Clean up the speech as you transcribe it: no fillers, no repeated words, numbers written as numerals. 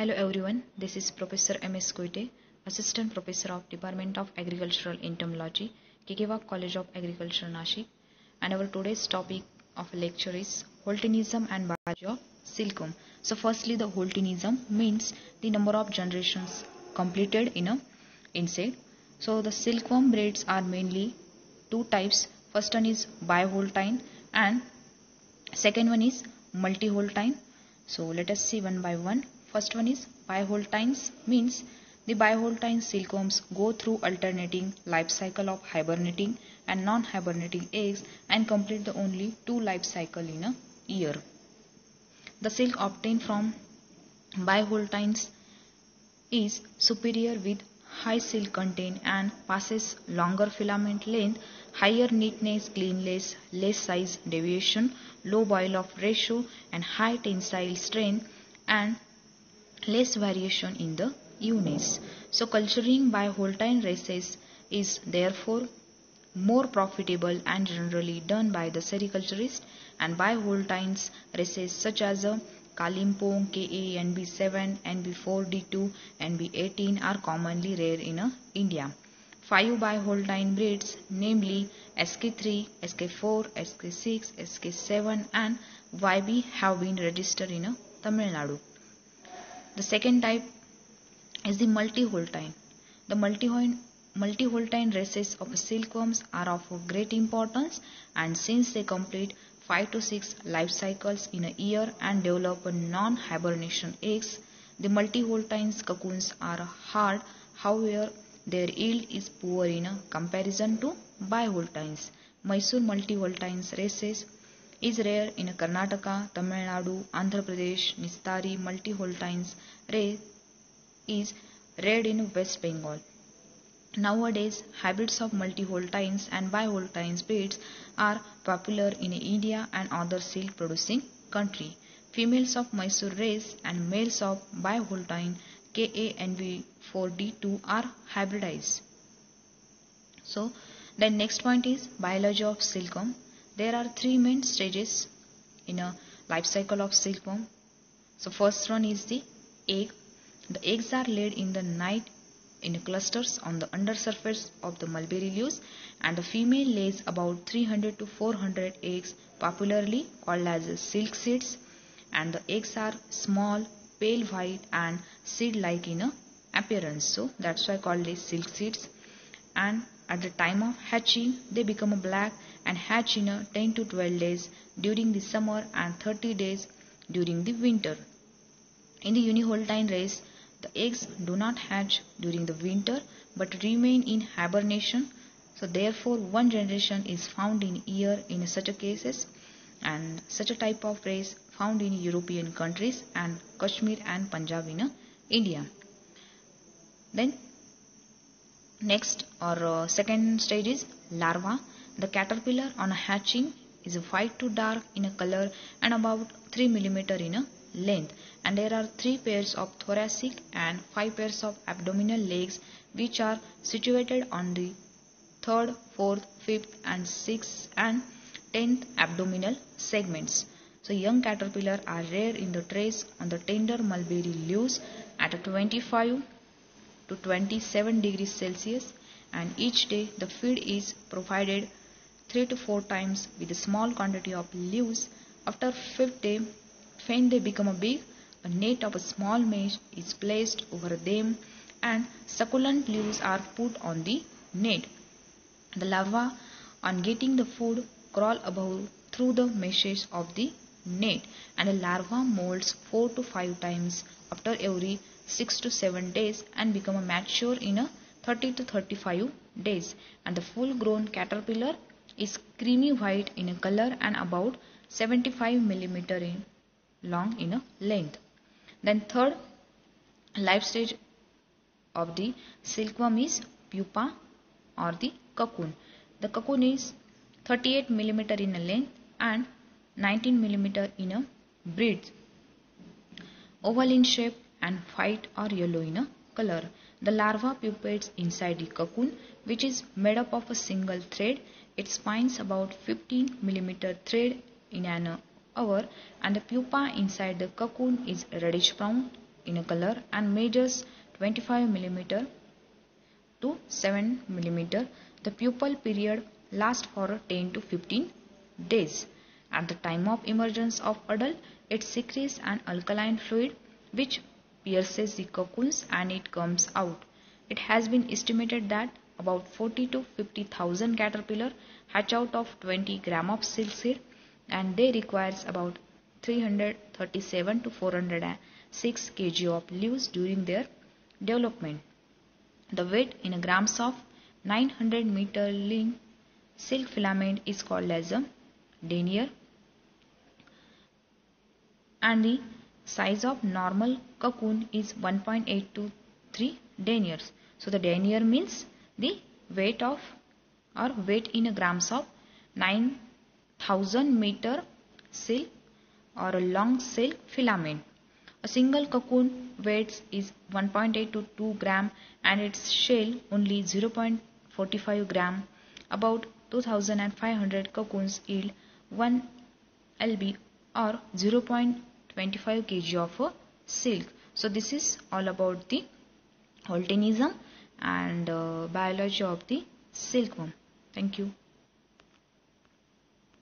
Hello everyone, this is Professor M.S. Kuite, Assistant Professor of Department of Agricultural Entomology, Kekewak College of Agriculture, Nashik, and our today's topic of lecture is Holtinism and Biology of Silkworm. So firstly, the Holtinism means the number of generations completed in a insect. So the silkworm breeds are mainly two types. First one is biholtine and second one is multiholtine. So let us see one by one. First one is biholtines, means the biholtine silkworms go through alternating life cycle of hibernating and non-hibernating eggs and complete the only two life cycle in a year. The silk obtained from biholtines is superior with high silk content and passes longer filament length, higher neatness, cleanliness, less size deviation, low boil-off ratio and high tensile strength and less variation in the eweness. So culturing biholtine races is therefore more profitable and generally done by the sericulturist, and biholtines races such as Kalimpong, KA, NB7, NB4D2, NB18 are commonly rare in India. 5 biholtine breeds, namely SK3, SK4, SK6, SK7 and YB have been registered in Tamil Nadu. The second type is the multiholtine. The multiholtine races of silkworms are of great importance, and since they complete 5 to 6 life cycles in a year and develop non-hibernation eggs, the multiholtine cocoons are hard. However, their yield is poor in comparison to biholtines. Mysore multiholtine races is rare in Karnataka, Tamil Nadu, Andhra Pradesh. Nistari multiholtine race is rare in West Bengal. Nowadays, hybrids of multiholtines and biholtines breeds are popular in India and other silk producing countries. Females of Mysore race and males of biholtine KANV4D2 are hybridized. So, the next point is biology of silkworm. There are three main stages in a life cycle of silkworm. So first one is the egg. The eggs are laid in the night in clusters on the undersurface of the mulberry leaves, and the female lays about 300 to 400 eggs, popularly called as silk seeds, and the eggs are small, pale white and seed-like in appearance. So that's why called as silk seeds. And at the time of hatching, they become black and hatch in 10 to 12 days during the summer and 30 days during the winter. In the uniholtine race, the eggs do not hatch during the winter but remain in hibernation. So therefore, one generation is found in year in such a cases, and such a type of race found in European countries and Kashmir and Punjab in India. Then next or second stage is larva. The caterpillar on hatching is white to dark in a color and about 3 mm in length, and there are 3 pairs of thoracic and 5 pairs of abdominal legs which are situated on the 3rd, 4th, 5th and 6th and 10th abdominal segments. So young caterpillar are rare in the trace on the tender mulberry leaves at 25 to 27 degrees Celsius, and each day the feed is provided 3 to 4 times with a small quantity of leaves. After 5th day, when they become big, a net of a small mesh is placed over them and succulent leaves are put on the net. The larvae, on getting the food, crawl above through the meshes of the net, and the larva molts 4 to 5 times after every 6 to 7 days and become mature in 30 to 35 days, and the full grown caterpillar is creamy white in color and about 75 mm long in length. Then third life stage of the silkworm is pupa or the cocoon. The cocoon is 38 mm in length and 19 mm in breadth, oval in shape and white or yellow in color. The larva pupates inside the cocoon, which is made up of a single thread. It spins about 15 mm thread in an hour, and the pupa inside the cocoon is reddish brown in a color and measures 25 mm to 7 mm. The pupal period lasts for 10 to 15 days. At the time of emergence of adult, it secretes an alkaline fluid which pierces the cocoons and it comes out. It has been estimated that about 40 to 50,000 caterpillars hatch out of 20 gram of silk seed, and they requires about 337 to 406 kg of leaves during their development. The weight in grams of 900 meter lean silk filament is called as a denier, and the size of normal cocoon is 1.8 to 3 deniers. So the denier means the weight of or weight in grams of 9,000 meter silk or a long silk filament. A single cocoon weight is 1.8 to 2 gram and its shell only 0.45 gram. About 2,500 cocoons yield 1 lb or 0.25 kg of silk. So this is all about the volcanism and biology of the silkworm. Thank you.